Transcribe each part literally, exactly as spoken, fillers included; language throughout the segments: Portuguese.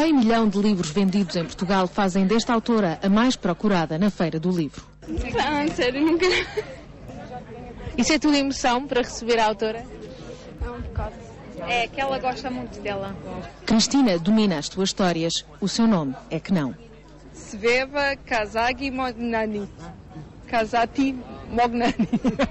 Meio milhão de livros vendidos em Portugal fazem desta autora a mais procurada na Feira do Livro. Ah, sério, nunca... Isso é tudo emoção para receber a autora? É um bocado. É que ela gosta muito dela. Cristina domina as suas histórias. O seu nome é que não. Sveva Kazagi Mognani. Kazati Mognani.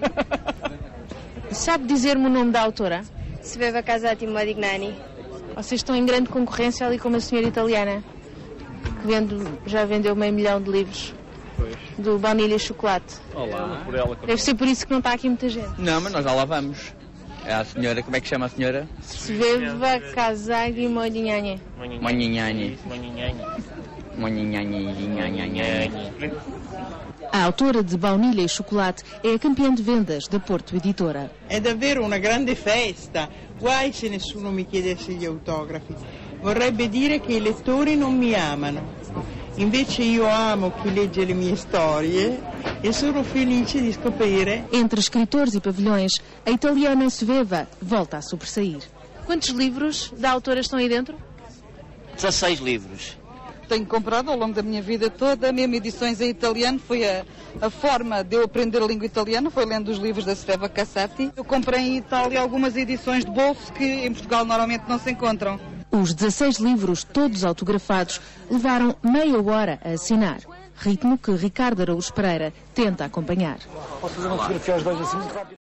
Sabe dizer-me o nome da autora? Sveva Kazati Mognani. Vocês estão em grande concorrência ali com uma senhora italiana que vende, já vendeu meio milhão de livros. Pois. Do Baunilha e Chocolate. Olá. Por ela, Deve ser por isso que não está aqui muita gente. Não, mas nós já lá vamos. É a senhora, como é que chama a senhora? Sveva Kazagi Mognani. Moninhani. Moninhani. A autora de Baunilha e Chocolate é a campeã de vendas da Porto Editora. È davvero una grande festa. Guai se nessuno mi chiedesse gli autografi. Vorrebbe dire che i lettori non mi amano. Invece io amo chi legge le mie storie e sono felice di scoprire. Entre escritores e pavilhões, a italiana Sveva volta a sobressair. Quantos livros da autora estão aí dentro? dezasseis livros. Tenho comprado ao longo da minha vida toda, mesmo edições em italiano, foi a, a forma de eu aprender a língua italiana, foi lendo os livros da Sveva Kazati. Eu comprei em Itália algumas edições de bolso que em Portugal normalmente não se encontram. Os dezasseis livros, todos autografados, levaram meia hora a assinar. Ritmo que Ricardo Araújo Pereira tenta acompanhar. Posso fazer uma fotografia aos dois assim muito rápido?